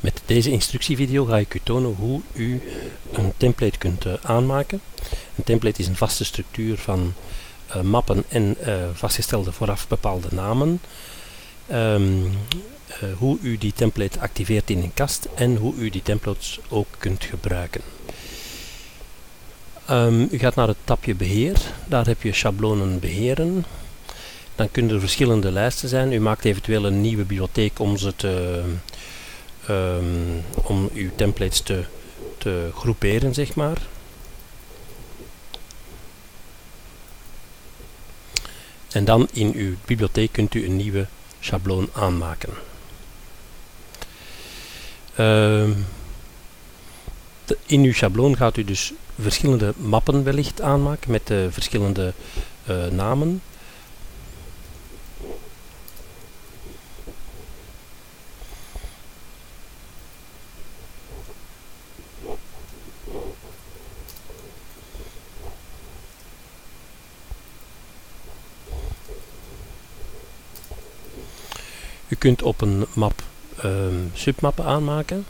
Met deze instructievideo ga ik u tonen hoe u een template kunt aanmaken. Een template is een vaste structuur van mappen en vastgestelde vooraf bepaalde namen. Hoe u die template activeert in een kast en hoe u die templates ook kunt gebruiken. U gaat naar het tabje beheer, daar heb je schablonen beheren. Dan kunnen er verschillende lijsten zijn. U maakt eventueel een nieuwe bibliotheek om om uw templates te groeperen, zeg maar. En dan in uw bibliotheek kunt u een nieuwe schabloon aanmaken. In uw schabloon gaat u dus verschillende mappen wellicht aanmaken met verschillende namen. U kunt op een map submappen aanmaken.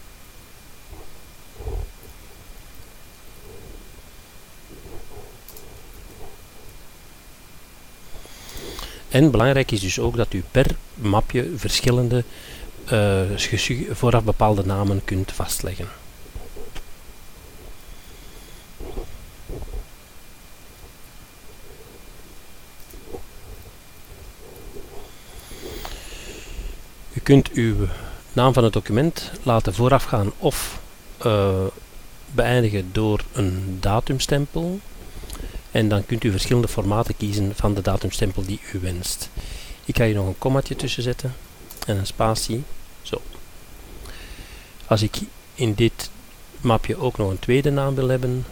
En belangrijk is dus ook dat u per mapje verschillende vooraf bepaalde namen kunt vastleggen. U kunt uw naam van het document laten voorafgaan of beëindigen door een datumstempel. En dan kunt u verschillende formaten kiezen van de datumstempel die u wenst. Ik ga hier nog een kommaatje tussen zetten en een spatie. Zo. Als ik in dit mapje ook nog een tweede naam wil hebben,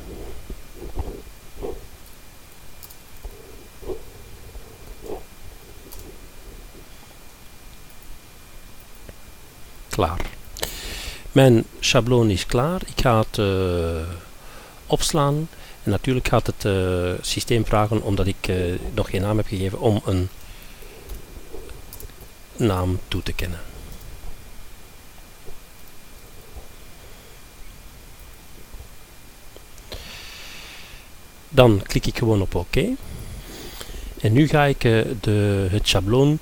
klaar. Mijn schabloon is klaar. Ik ga het opslaan. En natuurlijk gaat het systeem vragen, omdat ik nog geen naam heb gegeven, om een naam toe te kennen. Dan klik ik gewoon op OK. En nu ga ik het schabloon,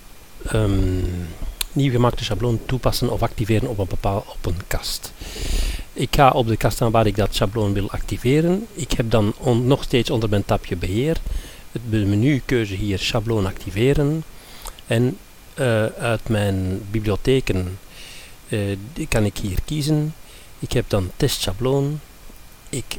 nieuw gemaakte schabloon toepassen of activeren op een kast. Ik ga op de kast aan waar ik dat schabloon wil activeren. Ik heb dan nog steeds onder mijn tabje beheer het menukeuze hier schabloon activeren. En uit mijn bibliotheken kan ik hier kiezen. Ik heb dan testschabloon. Ik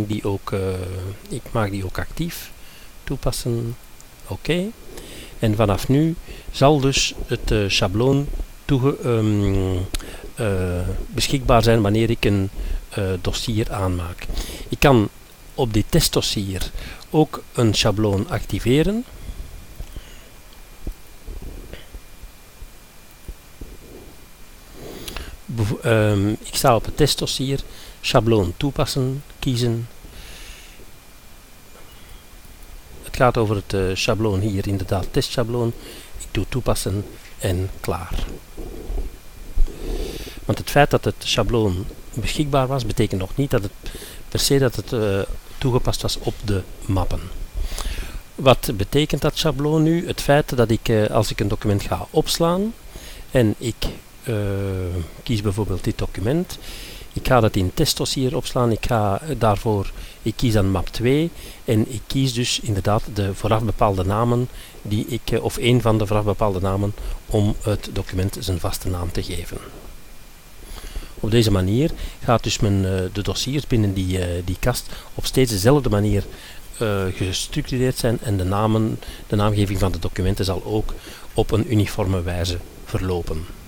maak die ook actief. Toepassen. Oké. En vanaf nu zal dus het schabloon beschikbaar zijn wanneer ik een dossier aanmaak. Ik kan op dit testdossier ook een schabloon activeren. Ik sta op het testdossier, schabloon toepassen, kiezen. Het gaat over het schabloon hier, inderdaad testschabloon. Ik doe toepassen en klaar. Want het feit dat het schabloon beschikbaar was, betekent nog niet dat het per se dat het toegepast was op de mappen. Wat betekent dat schabloon nu? Het feit dat ik, als ik een document ga opslaan en ik kies bijvoorbeeld dit document, ik ga dat in het testdossier opslaan, ik kies dan map 2 en ik kies dus inderdaad de vooraf bepaalde namen of een van de vooraf bepaalde namen om het document zijn vaste naam te geven. Op deze manier gaat dus de dossiers binnen die kast op steeds dezelfde manier gestructureerd zijn en de naamgeving van de documenten zal ook op een uniforme wijze verlopen.